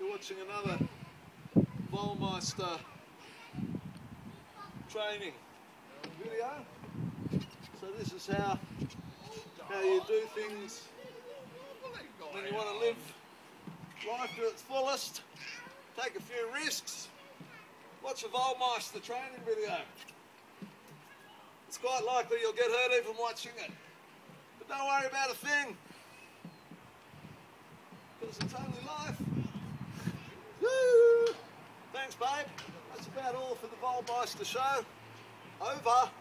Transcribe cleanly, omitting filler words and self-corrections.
You're watching another Volmeister training video. So this is how you do things when you want to live life to its fullest. Take a few risks. Watch a Volmeister training video. It's quite likely you'll get hurt even watching it. But don't worry about a thing, because it's only life. Woo! Thanks, babe. That's about all for the Volmeister show. Over.